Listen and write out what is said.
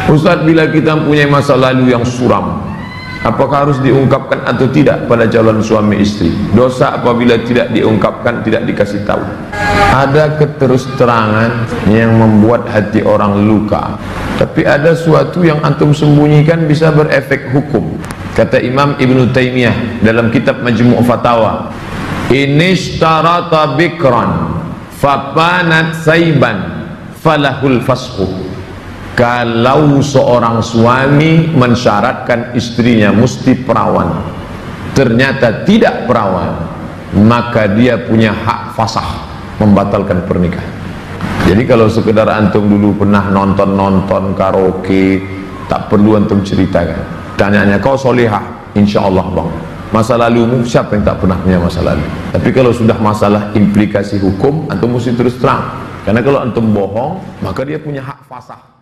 Ustaz, bila kita mempunyai masa lalu yang suram, apakah harus diungkapkan atau tidak pada calon suami istri? Dosa apabila tidak diungkapkan, tidak dikasih tahu. Ada keterus-terangan yang membuat hati orang luka, tapi ada suatu yang antum sembunyikan bisa berefek hukum. Kata Imam Ibn Taymiyah dalam kitab Majmu' Fatawa, inishtarata bikran fapanat saiban falahul fasquh. Kalau seorang suami mensyaratkan istrinya mesti perawan, ternyata tidak perawan, maka dia punya hak fasakh, membatalkan pernikahan. Jadi kalau sekedar antum dulu pernah nonton karaoke, tak perlu antum ceritakan. Tanyanya, kau solehah? Insya Allah bang. Masa lalumu, siapa yang tak pernah punya masa lalu? Tapi kalau sudah masalah implikasi hukum, antum mesti terus terang. Karena kalau antum bohong, maka dia punya hak fasakh.